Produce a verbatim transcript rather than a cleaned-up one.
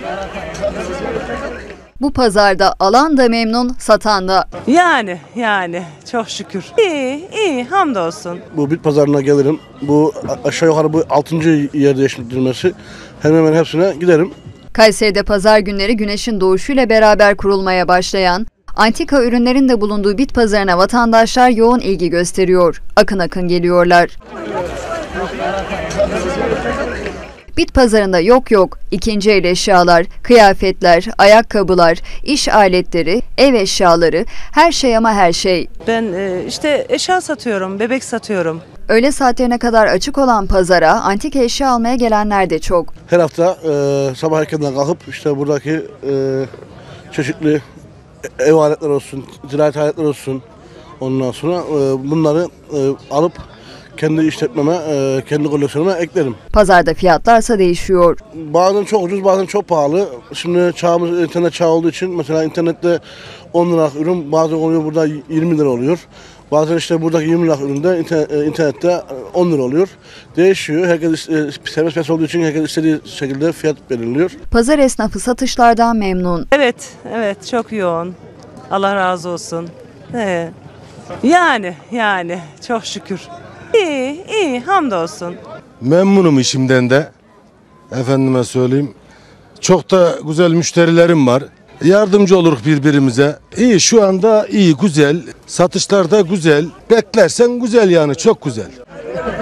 Bu pazarda alan da memnun, satan da. Yani yani çok şükür. İyi iyi hamdolsun. Bu bit pazarına gelirim. Bu aşağı yukarı bu altıncı yer değiştirmesi. Hemen hemen hepsine giderim. Kayseri'de pazar günleri güneşin doğuşuyla beraber kurulmaya başlayan, antika ürünlerin de bulunduğu bit pazarına vatandaşlar yoğun ilgi gösteriyor. Akın akın geliyorlar. Bit pazarında yok yok, ikinci el eşyalar, kıyafetler, ayakkabılar, iş aletleri, ev eşyaları, her şey ama her şey. Ben işte eşya satıyorum, bebek satıyorum. Öğle saatlerine kadar açık olan pazara antika eşya almaya gelenler de çok. Her hafta e, sabah erkenden kalkıp işte buradaki e, çeşitli ev aletleri olsun, ziraat aletleri olsun, ondan sonra e, bunları e, alıp kendi işletmeme, e, kendi koleksiyonuma eklerim. Pazarda fiyatlarsa değişiyor. Bazen çok ucuz, bazen çok pahalı. Şimdi çağımız internet çağı olduğu için mesela internette on liralık ürün bazen oluyor burada yirmi lira oluyor. Bazen işte buradaki yirmi liralık üründe internette on lira oluyor. Değişiyor. Herkes serbest piyasa olduğu için herkes istediği şekilde fiyat belirliyor. Pazar esnafı satışlardan memnun. Evet, evet çok yoğun. Allah razı olsun. He. Yani yani çok şükür. İyi iyi hamdolsun. Memnunum işimden de. Efendime söyleyeyim. Çok da güzel müşterilerim var. Yardımcı oluruz birbirimize. İyi şu anda iyi güzel. Satışlar da güzel. Beklersen güzel yani çok güzel.